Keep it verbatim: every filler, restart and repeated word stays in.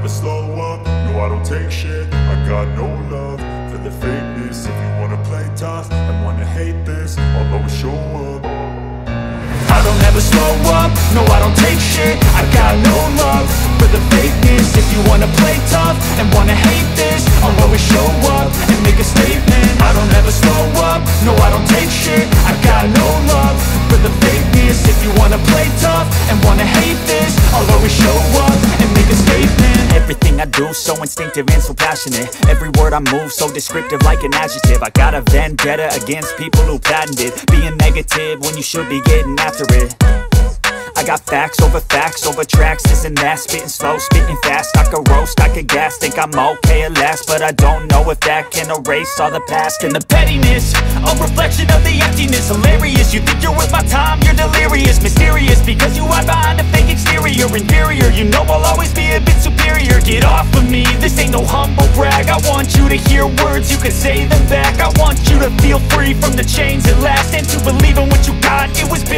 never slow up, no I don't take shit. I got no love for the fakeness. If you wanna play tough and wanna hate this, I'll always show up. I don't ever slow up, no I don't take shit. I got no love for the fakeness. If you wanna play tough and wanna hate this, I'll always show up and make a statement. I don't ever slow up, no I don't take shit. I got no love for the fakeness. If you wanna play tough and wanna hate this, I'll always show up and make a statement. Everything I do so instinctive and so passionate. Every word I move so descriptive like an adjective. I got a vendetta against people who patented being negative when you should be getting after it. I got facts over facts over tracks, this and that. Spitting slow, spitting fast, I could roast, I could gas. Think I'm okay at last, but I don't know if that can erase all the past. And the pettiness, a reflection of the emptiness. Hilarious, you think you're worth my time, you're delirious. Mysterious, because you hide behind a fake exterior. Inferior, you know I'll always be a bit superior. Get off of me, this ain't no humble brag. I want you to hear words, you can say them back. I want you to feel free from the chains at last, and to believe in what you got, it was big.